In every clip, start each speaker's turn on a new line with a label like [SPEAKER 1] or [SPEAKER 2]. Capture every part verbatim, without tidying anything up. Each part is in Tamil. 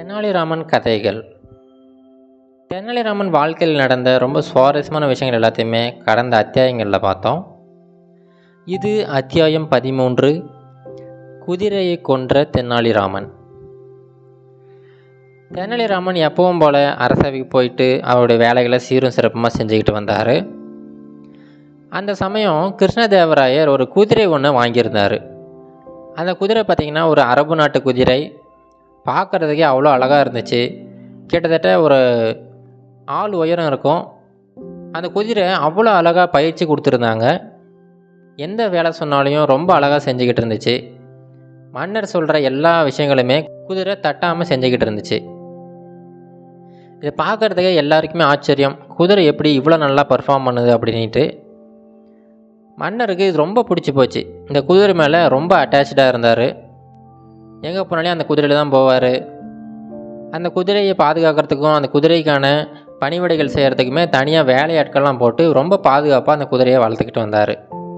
[SPEAKER 1] தெனாலிராமன் கதைகள். தெனாலிராமன் வாழ்க்கையில் நடந்த ரொம்ப சுவாரஸ்யமான விஷயங்கள் எல்லாத்தையுமே கடந்த அத்தியாயங்களில் பார்த்தோம். இது அத்தியாயம் பதிமூன்று, குதிரையை கொன்ற தெனாலிராமன். தெனாலிராமன் எப்பவும் போல் அரசவைக்கு போயிட்டு அவருடைய வேலைகளை சீரும் சிறப்புமாக செஞ்சுக்கிட்டு வந்தார். அந்த சமயம் கிருஷ்ணதேவராயர் ஒரு குதிரை ஒன்று வாங்கியிருந்தார். அந்த குதிரை பார்த்திங்கன்னா ஒரு அரபு நாட்டு குதிரை. பார்க்குறதுக்கே அவ்வளோ அழகாக இருந்துச்சு. கிட்டத்தட்ட ஒரு ஆள் உயரம் இருக்கும். அந்த குதிரை அவ்வளோ அழகாக பயிற்சி கொடுத்துருந்தாங்க. எந்த வேலை சொன்னாலையும் ரொம்ப அழகாக செஞ்சுக்கிட்டு இருந்துச்சு. மன்னர் சொல்கிற எல்லா விஷயங்களுமே குதிரை தட்டாமல் செஞ்சுக்கிட்டு இருந்துச்சு. இதை பார்க்குறதுக்கே எல்லாருக்குமே ஆச்சரியம், குதிரை எப்படி இவ்வளோ நல்லா பர்ஃபார்ம் பண்ணுது அப்படின்ட்டு. மன்னருக்கு இது ரொம்ப பிடிச்சி போச்சு. இந்த குதிரை மேலே ரொம்ப அட்டாச்சாக இருந்தார். எங்கே போனாலே அந்த குதிரையில் தான் போவார். அந்த குதிரையை பாதுகாக்கிறதுக்கும் அந்த குதிரைக்கான பணிவிடைகள் செய்கிறதுக்குமே தனியாக வேலையாட்கள்லாம் போட்டு ரொம்ப பாதுகாப்பாக அந்த குதிரையை வளர்த்துக்கிட்டு வந்தார்.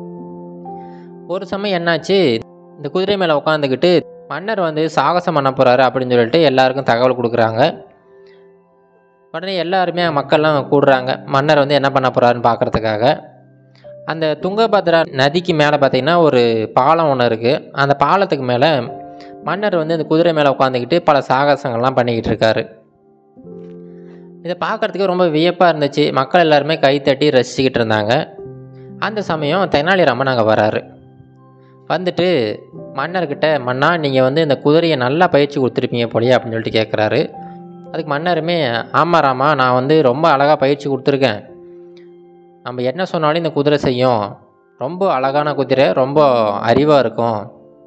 [SPEAKER 1] ஒரு சமயம் என்னாச்சு, இந்த குதிரை மேலே உட்காந்துக்கிட்டு மன்னர் வந்து சாகசம் பண்ண போகிறாரு அப்படின்னு சொல்லிட்டு எல்லாருக்கும் தகவல் கொடுக்குறாங்க. உடனே எல்லாருமே மக்கள்லாம் கூடுறாங்க மன்னர் வந்து என்ன பண்ண போகிறாருன்னு பார்க்குறதுக்காக. அந்த துங்கபத்ரா நதிக்கு மேலே பார்த்திங்கன்னா ஒரு பாலம் ஒன்று இருக்குது. அந்த பாலத்துக்கு மேலே மன்னர் வந்து இந்த குதிரை மேலே உட்காந்துக்கிட்டு பல சாகசங்கள்லாம் பண்ணிக்கிட்டு இருக்காரு. இதை பார்க்குறதுக்கு ரொம்ப வியப்பாக இருந்துச்சு. மக்கள் எல்லாருமே கைத்தட்டி ரசிச்சுக்கிட்டு இருந்தாங்க. அந்த சமயம் தெனாலிராமன் அங்கே வராரு. வந்துட்டு மன்னர்கிட்ட, மன்னா நீங்கள் வந்து இந்த குதிரையை நல்லா பயிற்சி கொடுத்துருப்பீங்க போலியே அப்படின்னு சொல்லிட்டு கேட்குறாரு. அதுக்கு மன்னருமே, ஆமாம் ராமா, நான் வந்து ரொம்ப அழகாக பயிற்சி கொடுத்துருக்கேன். நம்ம என்ன சொன்னாலும் இந்த குதிரை செய்யும். ரொம்ப அழகான குதிரை, ரொம்ப அறிவாக இருக்கும்.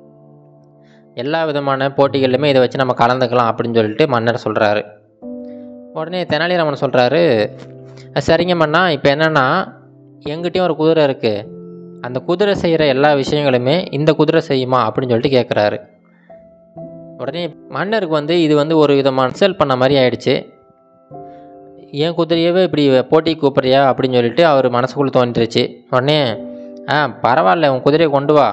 [SPEAKER 1] எல்லா விதமான போட்டிகள்லையுமே இதை வச்சு நம்ம கலந்துக்கலாம் அப்படின்னு சொல்லிட்டு மன்னர் சொல்கிறாரு. உடனே தெனாலிராமன் சொல்கிறாரு, சரிங்க மன்னா, இப்போ என்னென்னா எங்கிட்டையும் ஒரு குதிரை இருக்குது. அந்த குதிரை செய்கிற எல்லா விஷயங்களுமே இந்த குதிரை செய்யுமா அப்படின்னு சொல்லிட்டு கேட்குறாரு. உடனே மன்னருக்கு வந்து இது வந்து ஒரு விதமான இன்சல்ட் பண்ண மாதிரி ஆயிடுச்சு. ஏன் குதிரையவே இப்படி போட்டி கூப்பிட்றியா அப்படின்னு சொல்லிட்டு அவர் மனசுக்குள்ளே தோன்றிருச்சு. உடனே ஆ பரவாயில்ல, உன் குதிரையை கொண்டு வா,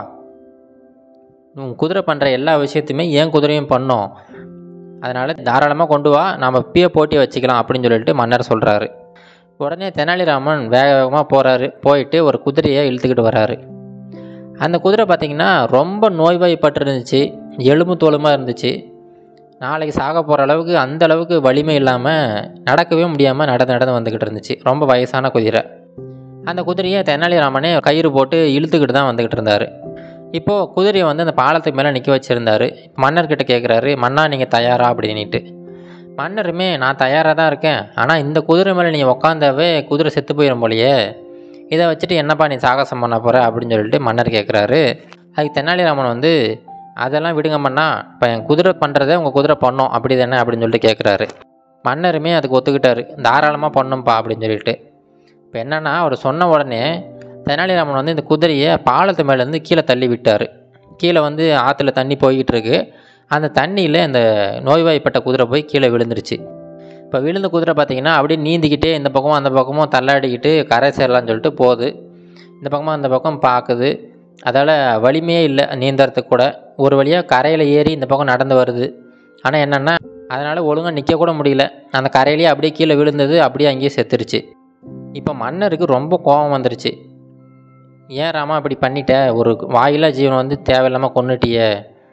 [SPEAKER 1] உன் குதிரை பண்ணுற எல்லா விஷயத்தையுமே ஏன் குதிரையும் பண்ணோம், அதனால் தாராளமாக கொண்டு வா, நாம் இப்பயே போட்டி வச்சுக்கலாம் அப்படின்னு சொல்லிட்டு மன்னர் சொல்கிறாரு. உடனே தெனாலிராமன் வேக வேகமாக போகிறாரு. போயிட்டு ஒரு குதிரையை இழுத்துக்கிட்டு வர்றாரு. அந்த குதிரை பார்த்திங்கன்னா ரொம்ப நோய்வாய்ப்பட்டு இருந்துச்சு, எலும்பு தோலுமாக இருந்துச்சு. நாளைக்கு சாக போகிற அளவுக்கு அந்த அளவுக்கு வலிமை இல்லாமல் நடக்கவே முடியாமல் நடந்து நடந்து வந்துக்கிட்டு இருந்துச்சு. ரொம்ப வயசான குதிரை. அந்த குதிரையை தெனாலிராமனே கயிறு போட்டு இழுத்துக்கிட்டு தான் வந்துக்கிட்டு இருந்தார். இப்போது குதிரையை வந்து அந்த பாலத்துக்கு மேலே நிற்க வச்சுருந்தார். மன்னர்கிட்ட கேட்குறாரு, மன்னா நீங்கள் தயாரா அப்படின்ட்டு. மன்னருமே, நான் தயாராக தான் இருக்கேன், ஆனால் இந்த குதிரை மேலே நீங்கள் உக்காந்தாவே குதிரை செத்து போயிடும் போலையே, இதை வச்சுட்டு என்னப்பா நீ சாகசம் பண்ண போகிற அப்படின்னு சொல்லிட்டு மன்னர் கேட்குறாரு. அதுக்கு தெனாலிராமன் வந்து, அதெல்லாம் விடுங்க மன்னா, இப்போ என் குதிரை பண்ணுறதை உங்கள் குதிரை பண்ணோம் அப்படி தானே அப்படின்னு சொல்லிட்டு கேட்குறாரு. மன்னருமே அதுக்கு ஒத்துக்கிட்டாரு, தாராளமாக பண்ணும்பா அப்படின்னு சொல்லிட்டு. இப்போ என்னென்னா அவர் சொன்ன உடனே தெனாலிராமன் வந்து இந்த குதிரையை பாலத்து மேலேருந்து கீழே தள்ளி விட்டார். கீழே வந்து ஆற்றுல தண்ணி போய்கிட்டு இருக்கு. அந்த தண்ணியில் அந்த நோய்வாய்ப்பட்ட குதிரை போய் கீழே விழுந்துருச்சு. இப்போ விழுந்த குதிரை பார்த்திங்கன்னா அப்படியே நீந்திக்கிட்டே இந்த பக்கமும் அந்த பக்கமும் தள்ளாடிக்கிட்டு கரை சேரலான்னு சொல்லிட்டு போகுது. இந்த பக்கமும் அந்த பக்கம் பார்க்குது. அதால் வலிமையே இல்லை நீந்தறதுக்கு கூட. ஒரு வழியாக கரையில் ஏறி இந்த பக்கம் நடந்து வருது. ஆனால் என்னென்னா அதனால் ஒழுங்காக நிற்கக்கூட முடியல. அந்த கரையிலேயே அப்படியே கீழே விழுந்தது, அப்படியே அங்கேயே செத்துருச்சு. இப்போ மன்னருக்கு ரொம்ப கோபம் வந்துருச்சு. ஏன் ராமா இப்படி பண்ணிட்ட, ஒரு வாயிலா ஜீவனை வந்து தேவையில்லாமல் கொன்னுட்டியே,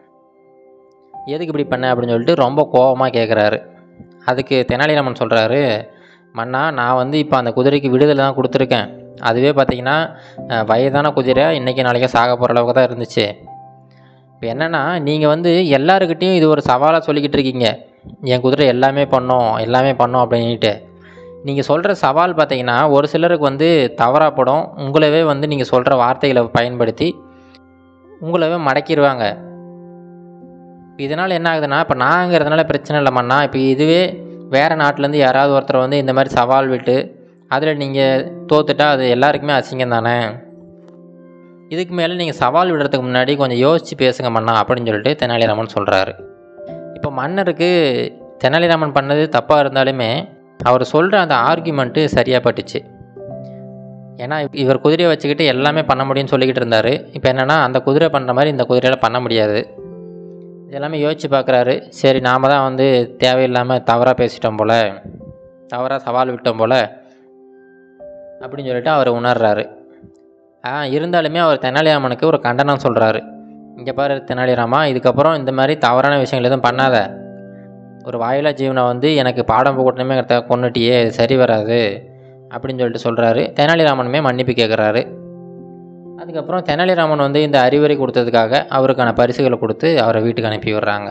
[SPEAKER 1] எதுக்கு இப்படி பண்ண அப்படின்னு சொல்லிட்டு ரொம்ப கோபமாக கேட்குறாரு. அதுக்கு தெனாலிராமன் சொல்கிறாரு, மன்னா, நான் வந்து இப்போ அந்த குதிரைக்கு விடுதலை தான் கொடுத்துருக்கேன். அதுவே பார்த்திங்கன்னா வயதான குதிரை, இன்றைக்கி நாளைக்கே சாக போகிற அளவுக்கு தான் இருந்துச்சு. இப்போ என்னென்னா நீங்கள் வந்து எல்லாருக்கிட்டேயும் இது ஒரு சவாலாக சொல்லிக்கிட்டு இருக்கீங்க, என் குதிரை எல்லாமே பண்ணோம் எல்லாமே பண்ணோம் அப்படின்ட்டு. நீங்கள் சொல்கிற சவால் பார்த்திங்கன்னா ஒரு சிலருக்கு வந்து தவறாக படும். உங்களவே வந்து நீங்கள் சொல்கிற வார்த்தைகளை பயன்படுத்தி உங்களவே மடக்கிடுவாங்க. இதனால் என்ன ஆகுதுன்னா, இப்போ நாங்கிறதுனால பிரச்சனை இல்லை மன்னா, இப்போ இதுவே வேறு நாட்டிலேருந்து யாராவது ஒருத்தர் வந்து இந்த மாதிரி சவால் விட்டு அதில் நீங்கள் தோத்துட்டா அது எல்லாருக்குமே அசிங்கம் தானே. இதுக்கு மேலே நீங்கள் சவால் விடுறதுக்கு முன்னாடி கொஞ்சம் யோசித்து பேசுங்க மன்னா அப்படின்னு சொல்லிட்டு தெனாலிராமன் சொல்கிறாரு. இப்போ மன்னருக்கு தெனாலிராமன் பண்ணது தப்பாக இருந்தாலுமே அவர் சொல்கிற அந்த ஆர்கியூமெண்ட்டு சரியாக பட்டுச்சு. ஏன்னா இவர் குதிரையை வச்சுக்கிட்டு எல்லாமே பண்ண முடியும்னு சொல்லிக்கிட்டு இருந்தார். இப்போ என்னென்னா அந்த குதிரை பண்ணுற மாதிரி இந்த குதிரையில் பண்ண முடியாது. இதெல்லாமே யோசித்து பார்க்குறாரு. சரி நாம் தான் வந்து தேவையில்லாமல் தவறாக பேசிட்டோம் போல், தவறாக சவால் விட்டோம் போல் அப்படின்னு சொல்லிட்டு அவர் உணர்றாரு. ஆ இருந்தாலுமே அவர் தெனாலிராமனுக்கு ஒரு கண்டனம் சொல்கிறாரு. இங்கே பாரு தெனாலிராமா, இதுக்கப்புறம் இந்த மாதிரி தவறான விஷயங்கள் எதுவும் பண்ணாத. ஒரு வாயிலா ஜீவனை வந்து எனக்கு பாடம் போகணுமே கொண்டுட்டியே, இது சரி வராது அப்படின்னு சொல்லிட்டு சொல்கிறாரு. தெனாலிராமனுமே மன்னிப்பு கேட்குறாரு. அதுக்கப்புறம் தெனாலிராமன் வந்து இந்த அறிவுரை கொடுத்ததுக்காக அவருக்கான பரிசுகளை கொடுத்து அவரை வீட்டுக்கு அனுப்பி விடுறாங்க.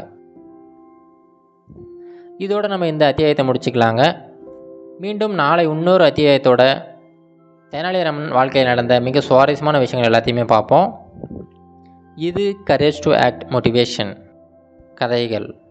[SPEAKER 1] இதோடு நம்ம இந்த அத்தியாயத்தை முடிச்சுக்கலாங்க. மீண்டும் நாளை இன்னொரு அத்தியாயத்தோட தெனாலிராமன் வாழ்க்கையில் நடந்த மிக சுவாரஸ்யமான விஷயங்கள் எல்லாத்தையுமே பார்ப்போம். இது கரேஜ் டு ஆக்ட் மோட்டிவேஷன் கதைகள்.